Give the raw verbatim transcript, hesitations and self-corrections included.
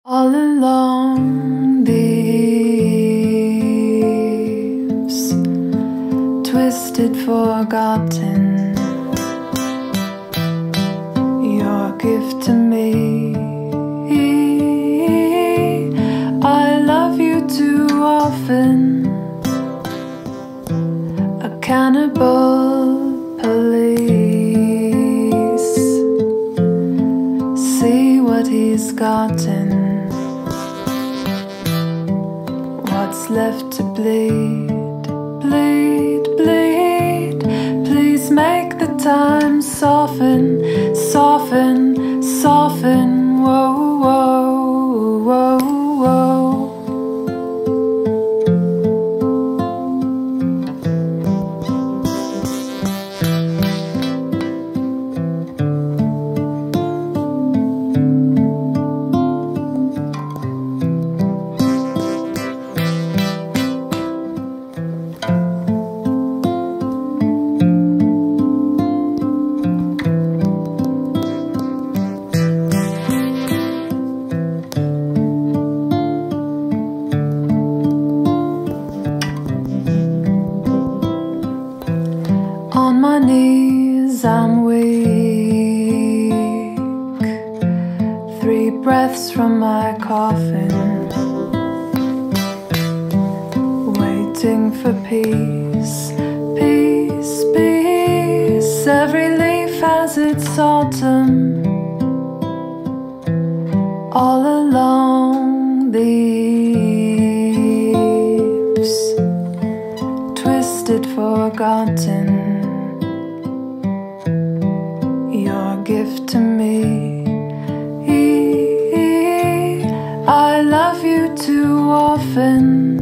All along the eaves, twisted, forgotten, your gift to me. I love you too often, a cannibal police. See what he's gotten, what's left to bleed, bleed, bleed. Please make the time soften, soften, soften. Whoa, whoa, whoa, whoa. On my knees I'm weak, three breaths from my coffin, waiting for peace, peace, peace. Every leaf has its autumn, all along the eaves, twisted, forgotten, your gift to me. I love you too often,